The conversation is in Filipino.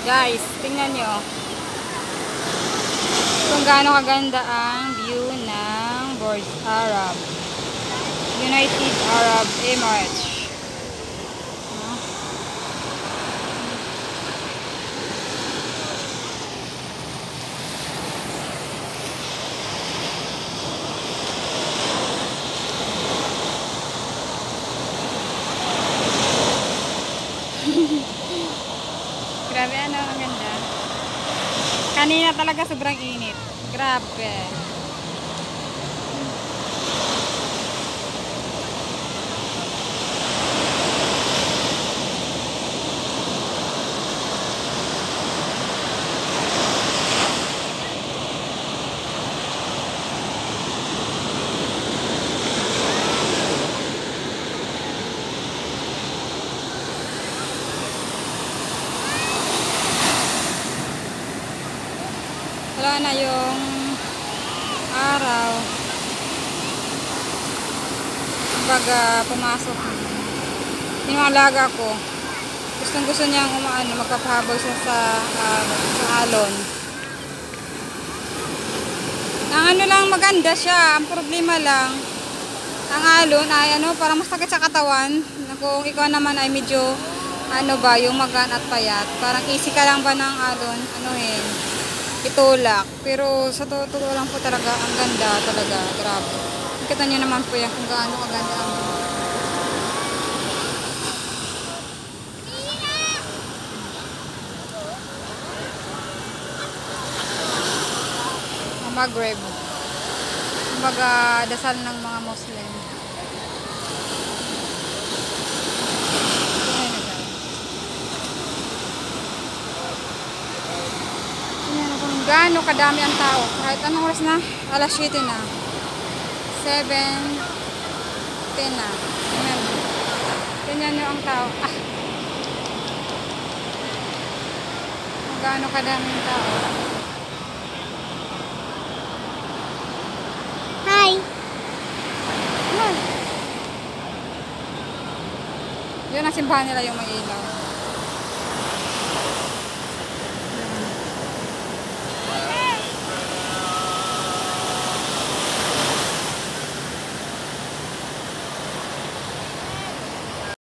Guys, tingnan nyo kung gaano kaganda ang view ng Burj Arab, United Arab Emirates. Grabe, ano, ang ganda. Kanina talaga sobrang init. Grabe. Wala na yung araw. Kumbaga, pumasok. Yung alaga ko, gusto niyang magpapahabol siya sa alon. Ang ano lang, maganda siya. Ang problema lang, ang alon ay parang masakit sa katawan. Kung ikaw naman ay medyo yung magaan at payat, parang easy ka lang ba ng alon, itulak. Pero sa totoo lang po talaga, ang ganda talaga. Grabe. Kita nyo naman po yan kung gaano kaganda ang Maghreb. Kumbaga, dasal ng mga Muslim. Gaano kadami ang tao. Kahit anong oras na, alas 7 na. 7:10 na. Amen. Ganyan nyo ang tao. Gaano kadami ang tao. Hi! Yun ang simbahan nila yung may ilaw.